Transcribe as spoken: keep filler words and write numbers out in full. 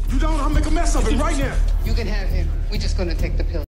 You don't, I'll make a mess of it right now. You can have him. We're just gonna take the pill.